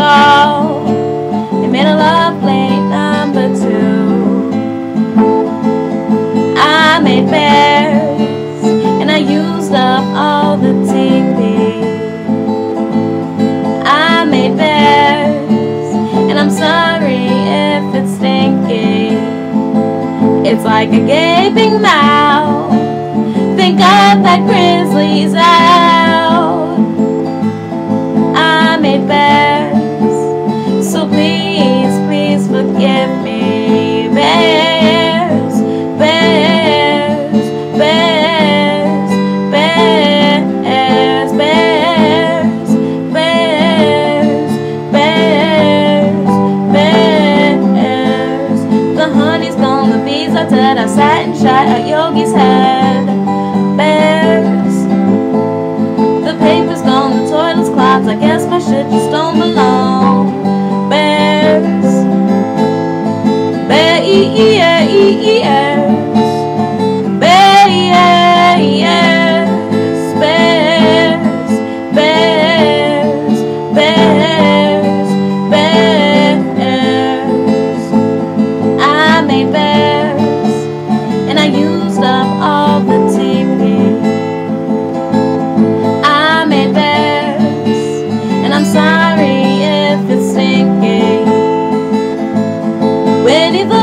call and made a love late #2. I made bears and I used up all the TV. I made bears and I'm sorry if it's stinky. It's like a gaping mouth. Thank God that grizzly's out. I made bears, so please, please forgive me. Bears, bears, bears, bears, bears, bears, bears, bears. The honey's gone, the bees are dead. I sat and shot at Yogi's head. Bears, the paper's gone, the toilet's clogged. I guess my shit just don't belong. Bears, bears, bears, bears, bears, bears. I made bears and I used up all the TV. I made bears and I'm sorry if it's stinky. Winnie the